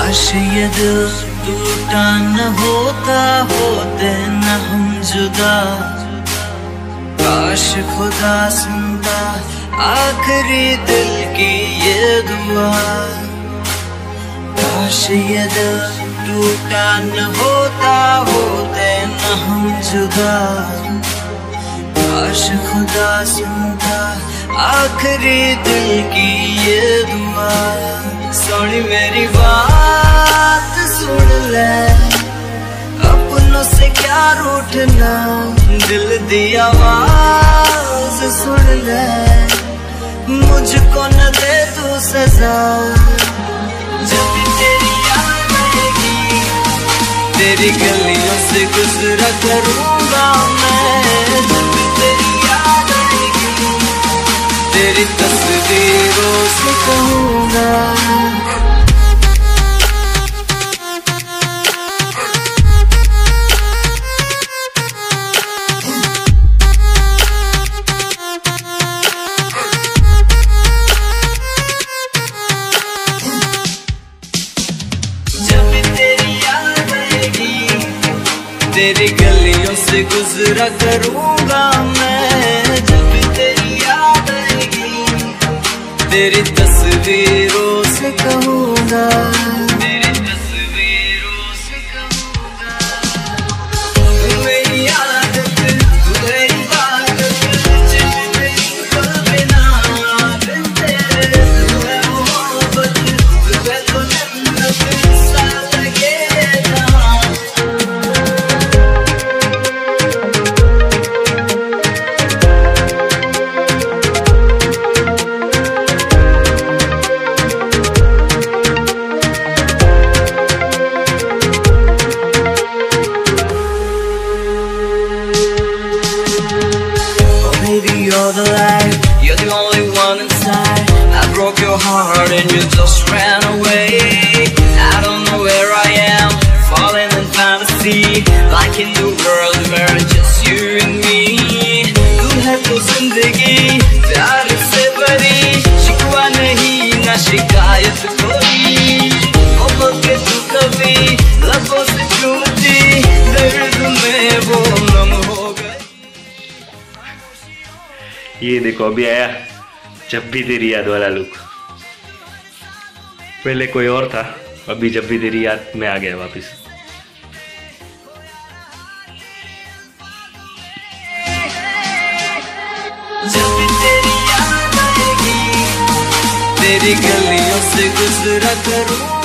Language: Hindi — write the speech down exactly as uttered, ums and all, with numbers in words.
काश ये दिल टूटा न होता, होते न हम जुदा। काश खुदा सुनता आखिरी दिल की ये दुआ। काश ये दिल टूटा न होता, होते न हम जुदा। काश खुदा सुनता आखिरी दिल की ये दुआ। सुन मेरी बात सुन ले, अपनों से क्या रूठना, दिल दी आवाज सुन ले। मुझको न दे तू सजा, जब तेरी याद आएगी, तेरी गलियों से गुजरा करूँगा मैं। जब तेरी याद आएगी, तेरी तस्वीरों से कहूँगा। तेरी गलियों से गुजरा करूँगा मैं। जब तेरी याद आएगी, तेरी तस्वीरों से कहूँगा। तेरी तस्वीरों से कहूँगा। मेरी आदत मेरी आदत, जब तेरी पल बिना बिन तेरे है मोहब्बत, है तो जन्नत सा लगे जहाँ। You're the light, you're the only one inside. I broke your heart and you just ran away. I don't know where I am, falling in fantasy, like in the world where it's just you and me. तू है तो जिंदगी प्यार से भरी, शिकवा नहीं ना शिकायत कोई। मोहब्बत के तू कभी लबों से छूटी, दर्द में वो नम हो गई। ये देखो अभी आया जब भी तेरी याद वाला लुक। पहले कोई और था, अभी जब भी तेरी याद में आ गया वापस। जब तेरी याद आएगी, तेरी गलियों से गुजरा करूँ।